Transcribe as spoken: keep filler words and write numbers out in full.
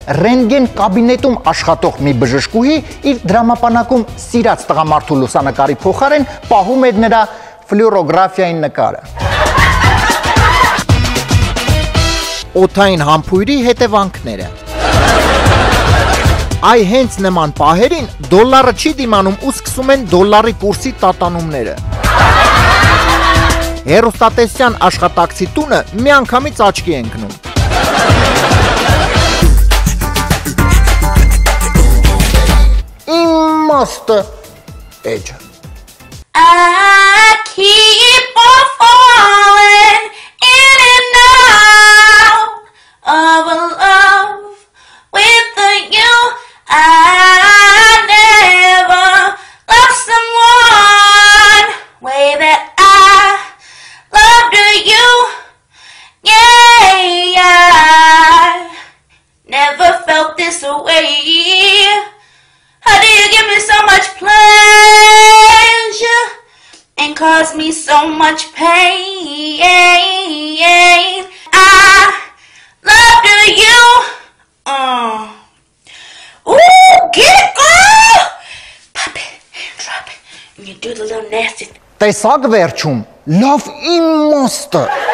ռենտգեն կաբինետում աշխատող մի բժշկուհի իր դրամապանակում սիրած տղամարդու լուսանկարի փոխարեն պահում էր նրա ֆլյուորոգրաֆիայի նկարը։ Օդային համբույրի հետևանքները։ Այ հենց նման պահերին դոլարը չի դիմանում ու սկսում են դոլարի կուրսի տատանումները։ Հեռուստատեսության աշխատակցի տունը միանգամից աչքի է ընկնում։ Իմաստը էջը։ I keep on falling in and out of a love with you. I never loved someone way that I loved you. Yeah, I never felt this way. How do you give me so much pleasure and cause me so much pain? I loved you. Uh. Ooh, get it, girl! Pop it and drop it. And you do the little nasty. Տեսակ վերջում, լավ իմաստը։